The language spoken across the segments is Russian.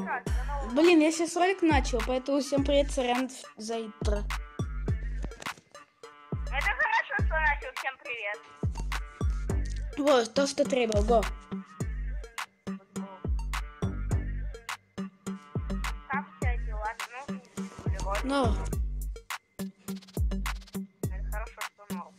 Блин, я сейчас ролик начал, поэтому всем привет, сорян за интро. Это хорошо, что начал. Всем привет. Вот, то, что требовал, го. Как у тебя дела? Ну, Ну, это хорошо, что норм.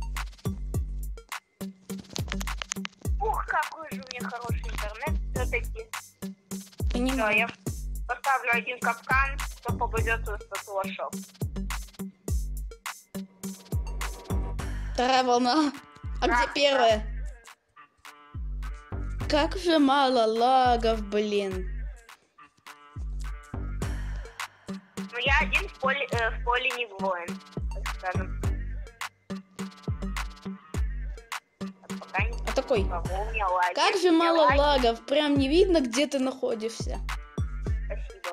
Ух, какой же у меня хороший интернет все-таки. Все, понимаю. я поставлю один капкан, кто попадет в статуашоп. Вторая волна. А где первая? Как же мало лагов, блин. Ну, я один в поле не воин, так скажем. Пока не А такой, могу, у меня лаги. как же У меня мало лаги. лагов, прям не видно, где ты находишься. Спасибо.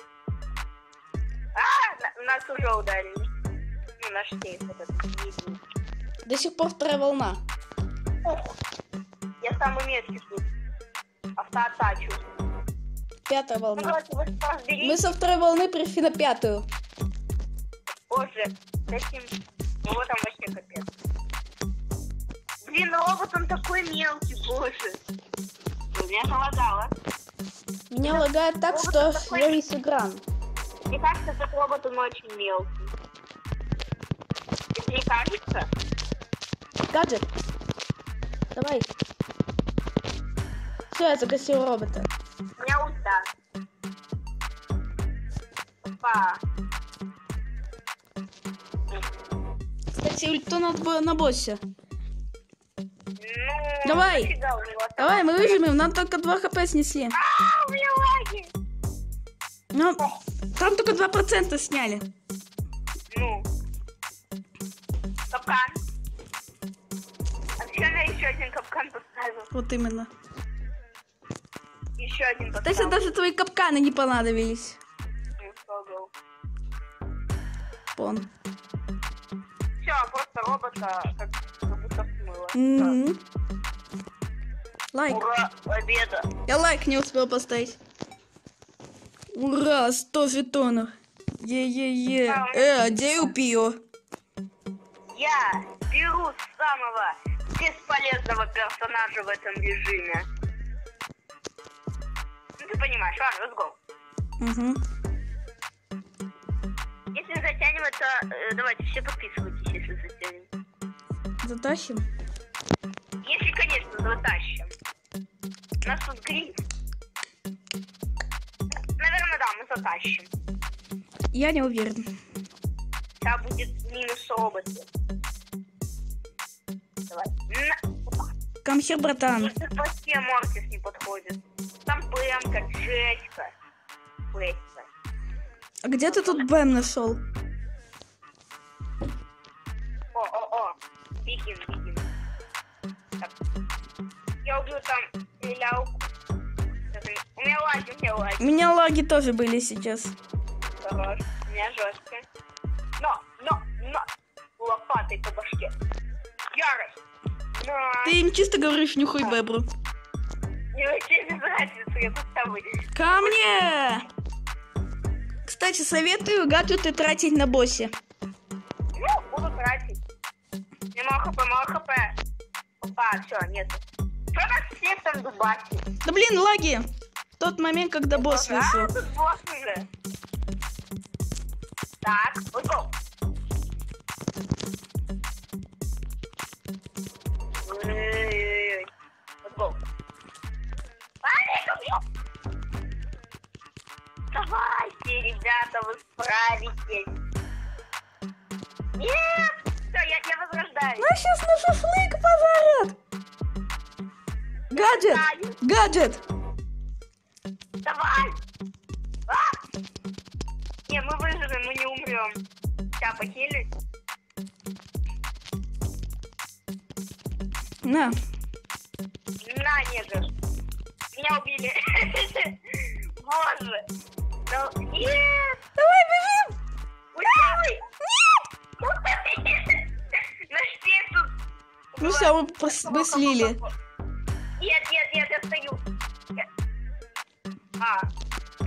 Нас уже ударили. Ну, наш сейф этот. Единый. До сих пор вторая волна. Ух, я самый меткий тут. Автоатачу. Пятая Ну, волна. давайте вы разберитесь. Мы со второй волны пришли на пятую. Боже, с этим... Ну, вот там вообще капец. Блин, робот, он такой мелкий, боже. Меня залагало. Меня лагает так, Робот что такой- я весь экран. Мне кажется, этот робот, он очень мелкий. Если не кажется... Гаджет. Давай. Все, я загасил робота. У меня ульта. Опа. Кстати, ульту надо было на боссе. Ну, Давай. нафига у него там? Давай, мы выживем, нам только 2 хп снесли. У меня лаги. Ну, там только 2% сняли. Ну. Капкан. А зачем я еще один капкан поставил? Вот именно. Еще один Кстати, поставил. даже твои капканы не понадобились. Пон. Все, просто робота как будто смыло. Мгм. Лайк. Ура, победа. Я лайк не успел поставить. Ура, 100 жетонов. Е-е-е. А где я пью? Я беру самого бесполезного персонажа в этом режиме. Ну ты понимаешь, ладно, let's go. Угу. Если затянем это, давайте все подписывайтесь, если затянем. Затащим. Если, конечно, затащим. У нас тут гриф. Наверное, да, мы затащим. Я не уверен. Сейчас будет минус роботы. Давай. Камсер, братан. Если вообще Мортис не подходит. Там БМ-ка, Джеська. Флэкса. А где ты тут Бэм нашел? О. Бегин. Так. Я убью там стрелялку. У меня лаги. У меня лаги тоже были сейчас. Хорош. У меня жестко. Но. Лопатой по башке. Ярость. На. Ты им чисто говоришь, нюхай бебру. Не вообще без разницы, я тут с тобой. Ко мне! Кстати, советую гаджеты тратить на боссе. Ну, буду тратить. Не мало хп. Опа, все, нет. Что так все там дубасит? Да блин, лаги! В тот момент, когда босс вышел. Тут босс уже. Так, let's go. Ой-ой-ой. Let's go. Давайте, ребята, вы справитесь. Нет! Все, я возрождаюсь. Нас сейчас на шашлык позарят! Гаджет! Давай! А! Не, мы выживем, мы не умрем. Сейчас похилюсь. На. На, негр. Меня убили. Боже. Нет! Давай, бежим! Ой! Нет! Наш сейф тут... Ну все, мы слили. Нет, я стою.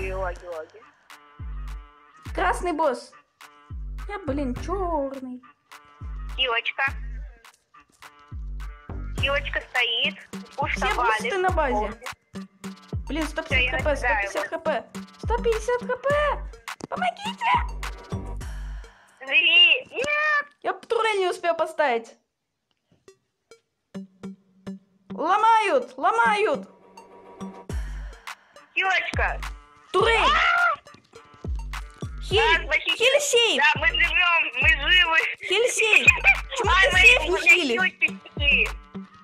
лаги. Красный босс. Я, блин, черный. Хилочка. Хилочка стоит. Пуш Все бусты на базе. Блин, 150 хп, 150 хп. 150 хп! Помогите! Живи! Нет! Я турель не успел поставить. Ломают! Ломают! Хилочка! Турель! Хиль-сейв! Да, мы живем, мы живы! Хиль-сейв! Почему ты сейф не хилишь?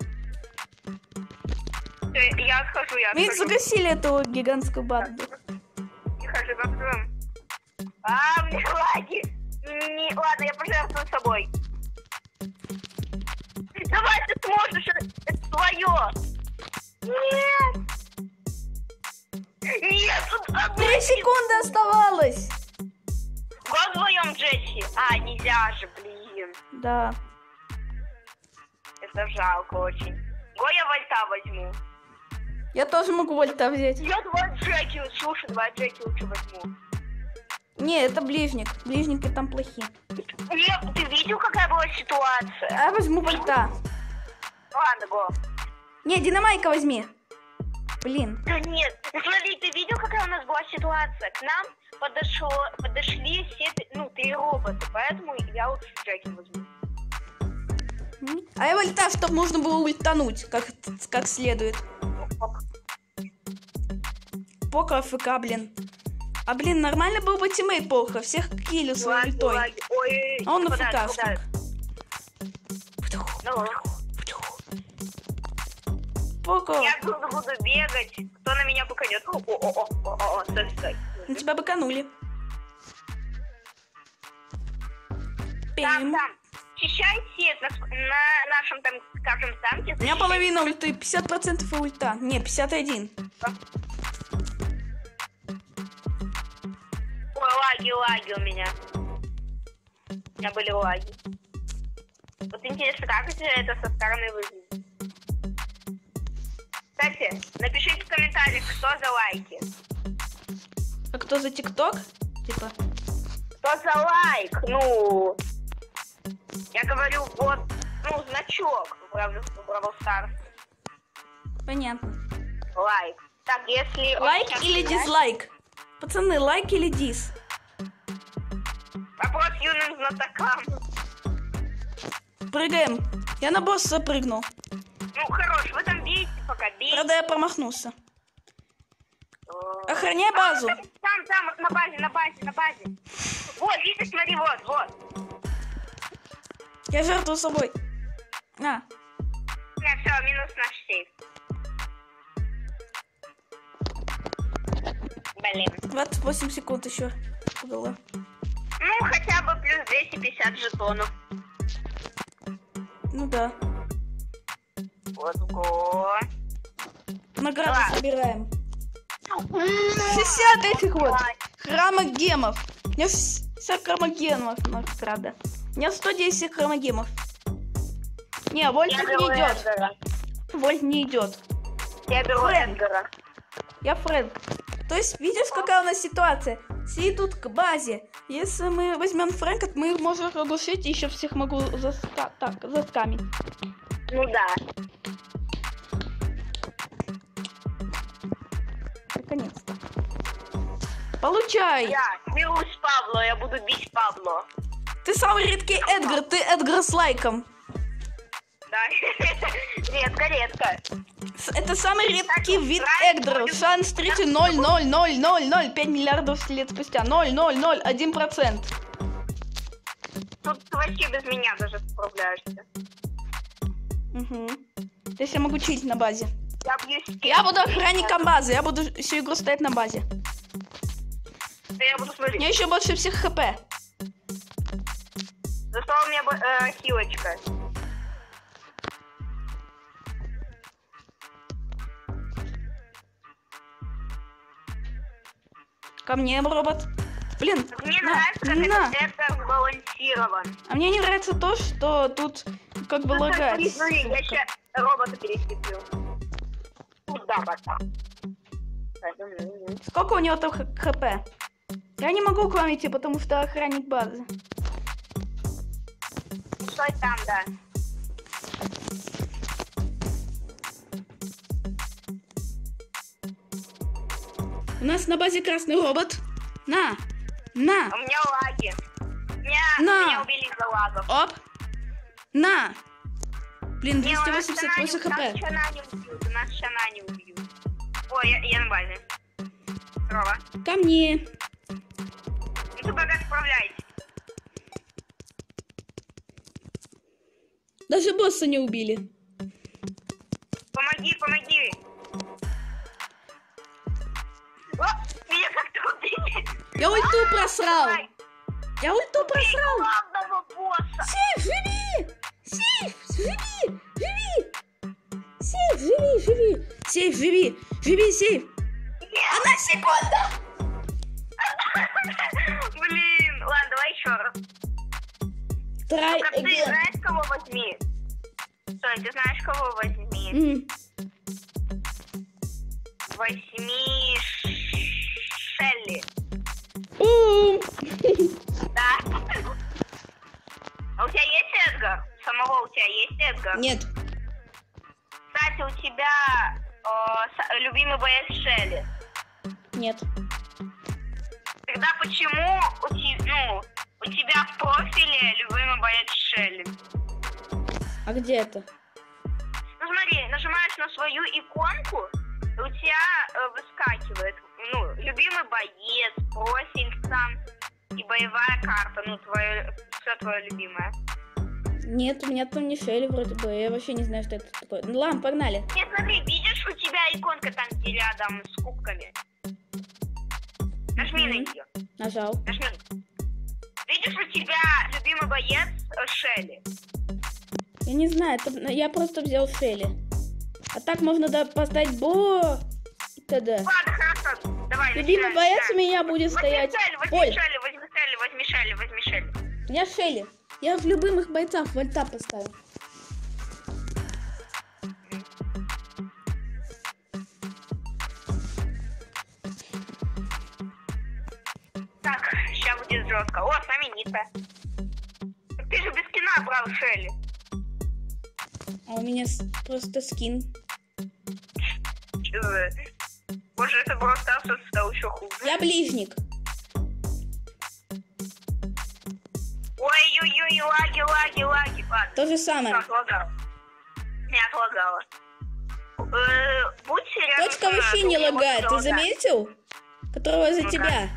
Я отхожу, Мы загасили эту гигантскую банду. Я хожу, как мне лаги! Ладно, я пожертвую собой. Давай, ты сможешь, это твое! Нет! Нет, тут 3 секунды оставалось! Го вдвоем, Джесси. Нельзя же, блин. Да. Это жалко очень. Го я вольта возьму. Я тоже могу вольта взять. Я 2 Джеки, слушай, 2 Джеки лучше возьму. Не, это ближник. Ближники там плохие. Нет, ты видел, какая была ситуация? Я возьму вольта. Ладно, Го. Не, динамайка возьми. Блин. Да нет, смотри, ты видел, какая у нас была ситуация? К нам подошли все, 3 робота, поэтому я лучше Джеки возьму. А я вольта, чтобы можно было ультануть, как следует. Пока АФК, блин. А, блин, нормально был бы тиммейт плохо. Всех киллил своей ультой. Ой, А он АФКшник. Пока. Я буду бегать. Кто на меня быканет? Стой. На тебя быканули. Там. Чищай сет на нашем, там, скажем, танке. У меня половина ульты, 50% и ульта. Не, 51. Ой, лаги у меня. У меня были лаги. Вот интересно, как это со стороны выглядит. Кстати, напишите в комментариях, кто за лайки. А кто за ТикТок? Типа. Кто за лайк? Я говорю, вот, значок в Brawl Stars. Понятно. Лайк. Так, если... Лайк или дизлайк? Пацаны, лайк или диз? Вопрос юным знатокам. Прыгаем. Я на босса запрыгнул. Хорош, вы там бейте пока, бейте. Правда, я промахнулся. Охраняй базу. Там, на базе. Вот, видишь, смотри, вот. Я жертвую собой. Нет, все, минус наш сейф. Блин. 28 секунд еще было. Хотя бы плюс 250 жетонов. Ну да. Го. Награду собираем. 60 этих вот. Хромогемов. У меня вся хромогемов награда. У меня 110 хромогемов. Не, вольт не идет. Вольт не идет. Я беру Эдгара. Я Фрэнк. То есть, видишь, какая у нас ситуация? Все идут к базе. Если мы возьмем Фрэнка, то мы их можем оглушить и еще всех могу заскамить. Ну да. Наконец-то. Получай! Я берусь Пабло, я буду бить Пабло. Ты самый редкий Эдгар, ты Эдгар с лайком. Да, редко. Это самый редкий вид Эдгара. Шанс встречи 0,00005 миллиардов лет спустя. 0,001%. Тут ты вообще без меня даже справляешься. Угу. Здесь я могу чилить на базе. Я буду охранником базы. Я буду всю игру стоять на базе. Да я буду смотреть. У меня еще больше всех хп. Зато у меня хилочка. Ко мне, робот. Блин, мне нравится, как это сбалансирован. А мне не нравится то, что тут как бы лагает. Смотри, я сейчас робота перехитрю. Куда потом? Сколько у него там хп? Я не могу к вам идти, потому что охранник базы. Стой там, да. У нас на базе красный робот. На! На! У меня лаги. На. Меня убили из-за лагов. Оп! На! Блин, Не, у нас 288 хп. Нас шана не убьют, у нас шана не убьют. Ой, я на базе. Здорово. Ко мне. Ну ты пока справляйся. Даже босса не убили. Помоги, помоги. О, меня как-то убили. Я ульту просрал. Давай. Я ульту Убей просрал. главного босса. Сейф, живи! Сейф, живи! Живи! Сейф, живи, живи! Сейф, живи! Живи, сейф! Одна секунда! Блин, ладно, давай еще раз. Try Только ты again. знаешь, кого возьми? Стой, ты знаешь, кого возьми? Возьми Шелли. Бум! Да? А у тебя есть Эдгар? Самого у тебя есть Эдгар? Нет. Кстати, у тебя любимый боец Шелли. Нет. Тогда почему у тебя в профиле любимый боец Шелли? А где это? Ну смотри, нажимаешь на свою иконку, и у тебя выскакивает, любимый боец, профиль сам и боевая карта, все твое любимое. Нет, у меня там не Шелли вроде бы. Я вообще не знаю, что это такое. Ну ладно, погнали. Нет, смотри, видишь, у тебя иконка там, где рядом с кубками. Нажми на нее. Нажал. Нажми. Видишь, у тебя любимый боец Шелли. Я не знаю, я просто взял Шелли. А так можно поставить Бо и т.д. Ладно, хорошо, давай. Любимый боец у меня будет стоять. Ой, Возьми Шелли. у меня Шелли. Я в любимых бойцах вольта поставил. Так, сейчас будет жестко. О, знаменита. Ты же без скина брал Шелли. А у меня просто скин. Че за... Боже, это просто стал еще хуже. Я ближник. Ой-ой-ой, лаги. Ладно. То же самое. Отлагало. Меня отлагало. Будь рядом Точка со мной, вообще а то не меня лагает. может Ты лагать. заметил? Которого за Ну тебя.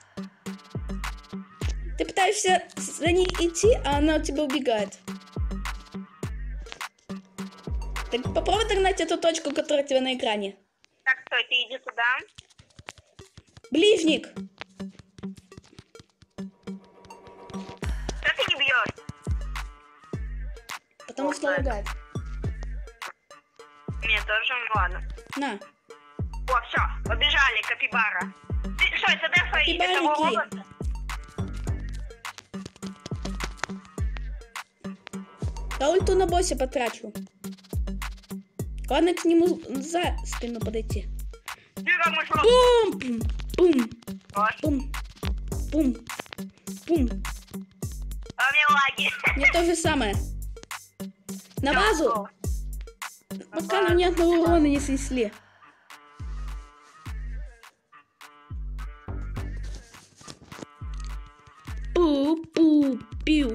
Ты пытаешься за ней идти, а она от тебя убегает. Так попробуй догнать эту точку, которая у тебя на экране. Так, стой, ты иди туда. Ближник. Что ты не бьешь? Потому что лагает. Мне тоже, ну ладно. На. О, все, побежали, капибара. Ты что, это дефай этого Капибарики. робота? Я ульту на боссе потрачу. Главное к нему за спину подойти. Ты как мы шел? Бум! Бум! Вот. Бум! Бум! Бум! А у меня лаги. Мне то же самое. На базу! На Пока нам ни одного урона не снесли. Пу-пу-пиу.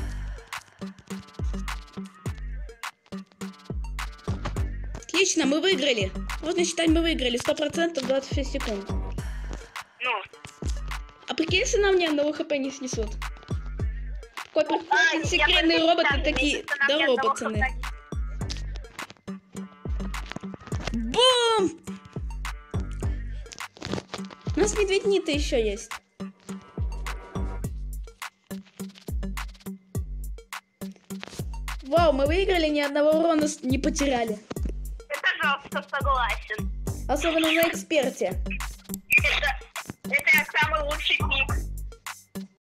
Отлично, мы выиграли. Можно считать, мы выиграли. 100% 26 секунд. Ну, А прикинь, если нам ни одного хп не снесут. Какой прикольный секретные роботы такие. Здорово, пацаны. Бум! У нас медведь-нита еще есть. Вау, мы выиграли, ни одного урона не потеряли. это жестко, согласен. Особенно на эксперте.